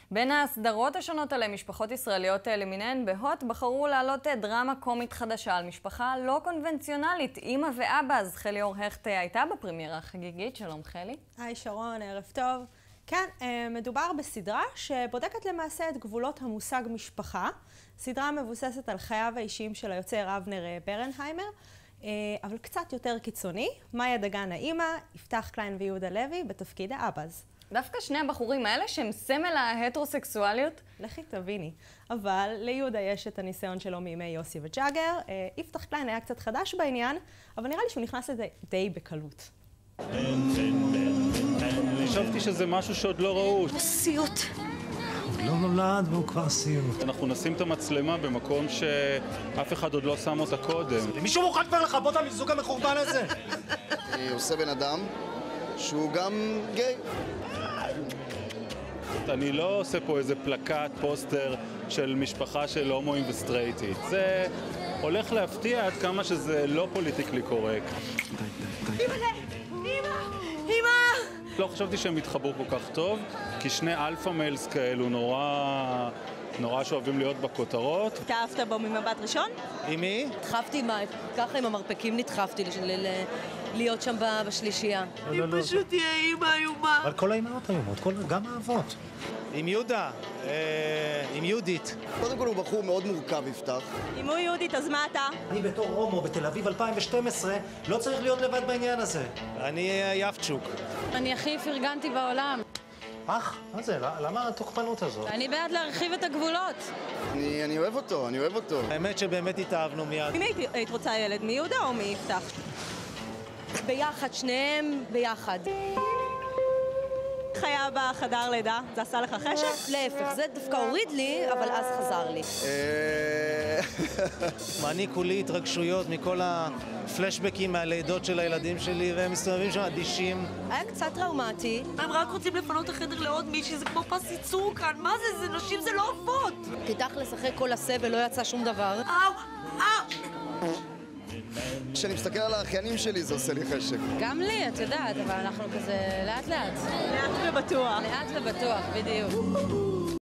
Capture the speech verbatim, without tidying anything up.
בין הסדרות השונות על משפחות ישראליות למיניהן, בהוט בחרו להעלות דרמה קומית חדשה על משפחה לא קונבנציונלית. אמא ואבא, אז חלי אור הכט הייתה בפרמיירה החגיגית. שלום חלי. היי שרון, ערב טוב. כן, מדובר בסדרה שבודקת למעשה את גבולות המושג משפחה. סדרה מבוססת על חייו האישיים של היוצר אבנר ברנהיימר, אבל קצת יותר קיצוני. מאיה דגן האמא, יפתח קליין ויהודה לוי בתפקיד האבאז. דווקא שני הבחורים האלה שהם סמל ההטרוסקסואליות? לכי תביני. אבל ליהודה יש את הניסיון שלו מימי יוסי וג'אגר. יפתח קליין היה קצת חדש בעניין, אבל נראה לי שהוא נכנס לזה די בקלות. חשבתי שזה משהו שעוד לא ראו. סיוט. הוא לא נולד והוא כבר סיוט. אנחנו נשים את המצלמה במקום שאף אחד עוד לא שם אותה קודם. מישהו מוכן כבר לכבות את המיזוג המחורבן הזה? אני עושה בן אדם שהוא גם גיי. אני לא עושה פה איזה פלקט, פוסטר של משפחה של הומואים וסטרייטית. זה הולך להפתיע עד כמה שזה לא פוליטיקלי קורקט. אמא! אמא! אמא! לא חשבתי שהם התחברו כל כך טוב, כי שני אלפא מיילס כאלו נורא, נורא שאוהבים להיות בכותרות. התאהבת בו ממבט ראשון? עם מי? נדחפתי, ככה עם המרפקים נדחפתי להיות שם בשלישייה. היא פשוט תהיה אימא איומה. אבל כל האימהות איומות, גם האבות. עם יהודה, עם יהודית. קודם כל הוא בחור מאוד מורכב, יפתח. אם הוא יהודית, אז מה אתה? אני בתור הומו בתל אביב אלפיים ושתים עשרה לא צריך להיות לבד בעניין הזה. אני יפצ'וק. אני הכי פרגנתי בעולם. אך, מה זה? למה התוקפנות הזאת? אני בעד להרחיב את הגבולות. אני, אני אוהב אותו, אני אוהב אותו. האמת שבאמת התאהבנו מיד. אם היית, היית רוצה ילד, מיהודה או מיפתח? ביחד, שניהם ביחד. חיה בחדר לידה, זה עשה לך חשק? להפך, זה דווקא הוריד לי, אבל אז חזר לי. אני כולי התרגשויות מכל הפלשבקים מהלידות של הילדים שלי, והם מסתובבים שם אדישים. היה קצת טראומטי. הם רק רוצים לפנות החדר לעוד מישהי, זה כמו פס ייצור כאן. מה זה? זה נשים, זה לא עופות. כי תכלס אחרי כל הסבל לא יצא שום דבר. אאו! אאו! כשאני מסתכל על האחיינים שלי זה עושה לי חשק. גם לי, את יודעת, אבל אנחנו כזה לאט לאט. לאט ובטוח. לאט ובטוח, בדיוק.